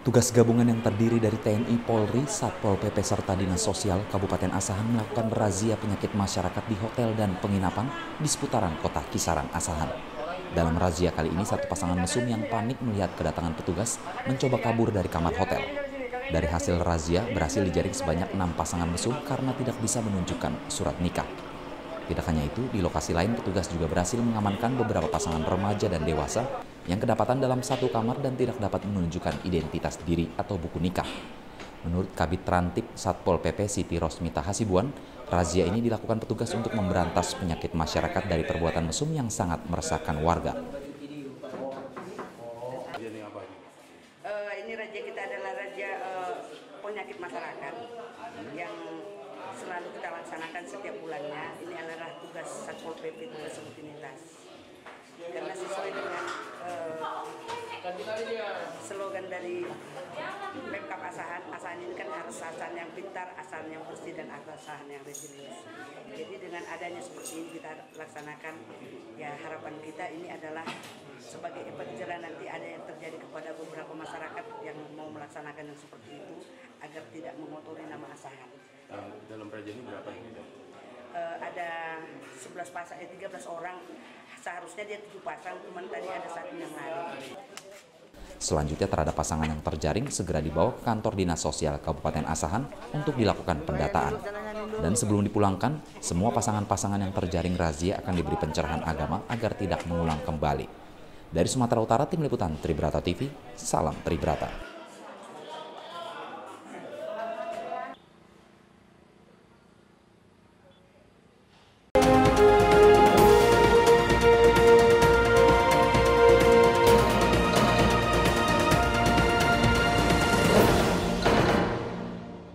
Petugas gabungan yang terdiri dari TNI, Polri, Satpol PP serta Dinas Sosial Kabupaten Asahan melakukan razia penyakit masyarakat di hotel dan penginapan di seputaran kota Kisaran, Asahan. Dalam razia kali ini, satu pasangan mesum yang panik melihat kedatangan petugas mencoba kabur dari kamar hotel. Dari hasil razia, berhasil dijaring sebanyak 6 pasangan mesum karena tidak bisa menunjukkan surat nikah. Tidak hanya itu, di lokasi lain petugas juga berhasil mengamankan beberapa pasangan remaja dan dewasa yang kedapatan dalam satu kamar dan tidak dapat menunjukkan identitas diri atau buku nikah. Menurut Kabid Trantip Satpol PP Siti Rosmita Hasibuan, razia ini dilakukan petugas untuk memberantas penyakit masyarakat dari perbuatan mesum yang sangat meresahkan warga. Ini razia kita adalah razia penyakit masyarakat yang selalu kita laksanakan setiap bulannya. Ini adalah tugas Satpol PP, tugas rutinitas. Karena sesuai dengan slogan dari Pemkab Asahan, Asahan ini kan harus Asahan yang pintar, Asahan yang bersih, dan Asahan yang resilience. Jadi dengan adanya seperti ini kita laksanakan, ya harapan kita ini adalah sebagai efek jerah nanti ada yang terjadi kepada beberapa masyarakat yang mau melaksanakan yang seperti itu agar tidak mengotori nama Asahan. Dalam razia ini berapa ini? Ada 11 pasang, 13 orang. Seharusnya dia 7 pasang, cuman tadi ada satu yang lari. Selanjutnya terhadap pasangan yang terjaring segera dibawa ke kantor Dinas Sosial Kabupaten Asahan untuk dilakukan pendataan. Dan sebelum dipulangkan, semua pasangan-pasangan yang terjaring razia akan diberi pencerahan agama agar tidak mengulang kembali. Dari Sumatera Utara, Tim Liputan Tribrata TV, salam Tribrata.